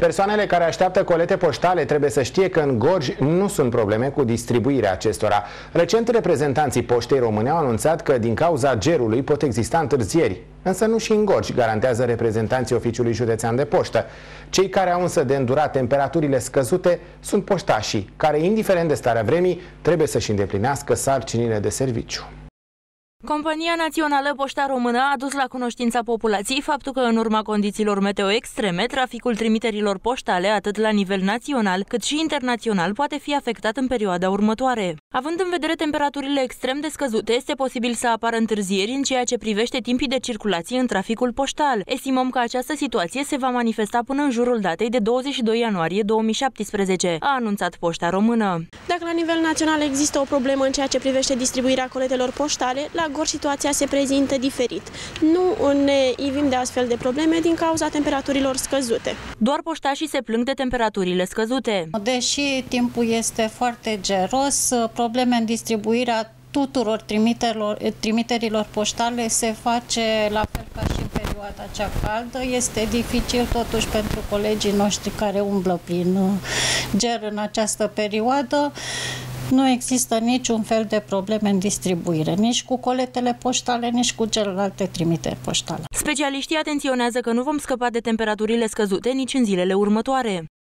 Persoanele care așteaptă colete poștale trebuie să știe că în Gorj nu sunt probleme cu distribuirea acestora. Recent, reprezentanții Poștei Române au anunțat că din cauza gerului pot exista întârzieri. Însă nu și în Gorj, garantează reprezentanții Oficiului Județean de Poștă. Cei care au însă de îndurat temperaturile scăzute sunt poștașii, care, indiferent de starea vremii, trebuie să-și îndeplinească sarcinile de serviciu. Compania Națională Poșta Română a adus la cunoștința populației faptul că în urma condițiilor meteo extreme, traficul trimiterilor poștale, atât la nivel național cât și internațional, poate fi afectat în perioada următoare. Având în vedere temperaturile extrem de scăzute, este posibil să apară întârzieri în ceea ce privește timpii de circulație în traficul poștal. Estimăm că această situație se va manifesta până în jurul datei de 22 ianuarie 2017, a anunțat Poșta Română. Dacă la nivel național există o problemă în ceea ce privește distribuirea coletelor poștale, la Gorj situația se prezintă diferit. Nu ne ivim de astfel de probleme din cauza temperaturilor scăzute. Doar poștașii se plâng de temperaturile scăzute. Deși timpul este foarte geros, probleme în distribuirea tuturor trimiterilor poștale se face la fel ca și în perioada cea caldă. Este dificil totuși pentru colegii noștri care umblă prin ger în această perioadă. Nu există niciun fel de probleme în distribuire, nici cu coletele poștale, nici cu celelalte trimiteri poștale. Specialiștii atenționează că nu vom scăpa de temperaturile scăzute nici în zilele următoare.